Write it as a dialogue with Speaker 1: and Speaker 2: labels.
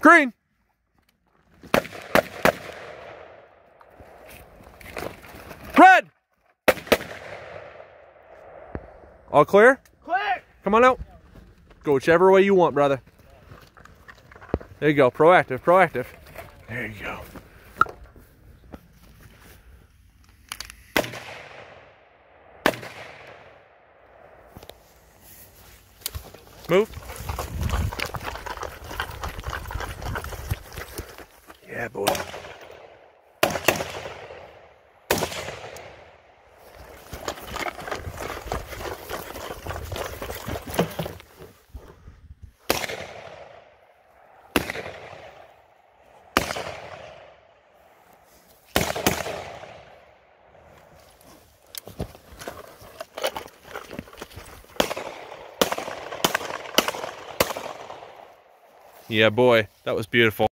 Speaker 1: Screen. Red. All clear?
Speaker 2: Clear.
Speaker 1: Come on out. Go whichever way you want, brother. There you go. Proactive, proactive. There you go. Move. Yeah, boy. Yeah, boy, that was beautiful.